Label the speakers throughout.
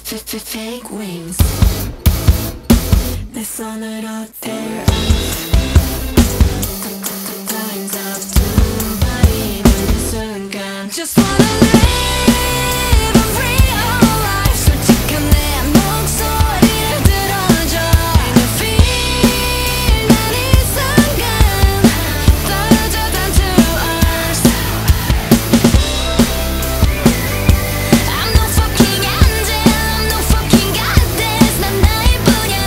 Speaker 1: fake wings. 내 손으로 tear up. Time's up to body 는 순간. Just wanna live a real life. 솔직한 내 목소리를 들어줘. I feel 난 이 순간 떨어져 down to earth. I'm no fucking angel, I'm no fucking goddess. 난 나일 뿐이야.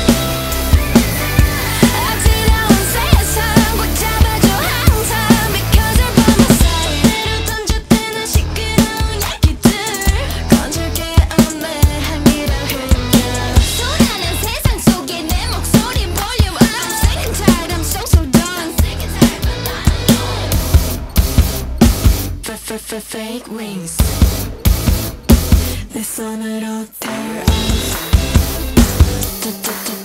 Speaker 1: 어지러운 세상 꽉 잡아줘 항상. Because you're by my side. 내로 던져대는 시끄러운 얘기들 건질게 없네 향기랑 흘려. 소란한 세상 속에 내 목소리 볼륨 up. I'm sick and tired, I'm so done. Fake wings. 내 손으로 tear up.